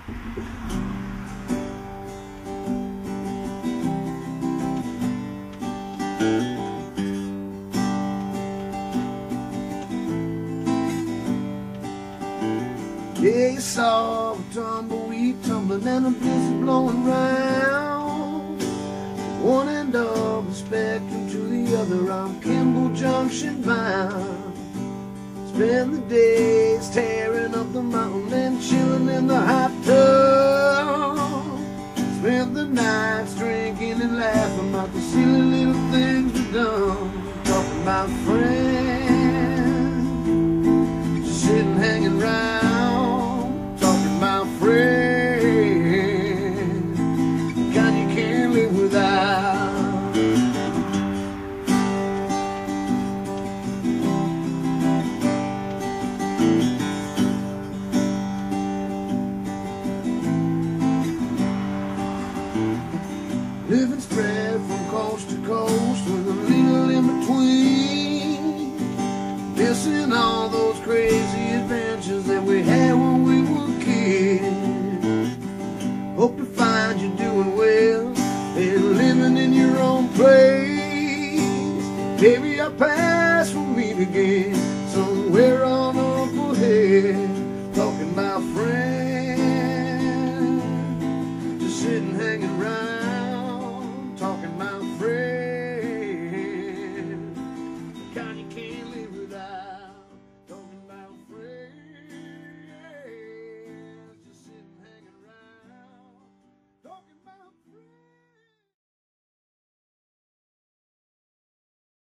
Yeah, you saw a tumbleweed tumbling and a blizzard blowing round. One end of the spectrum to the other, on Kimball Junction bound. Spend the days tearing up the mountain and chilling in the hot tub. Spend the nights drinking and laughing about the silly little things we've done. Talking about friends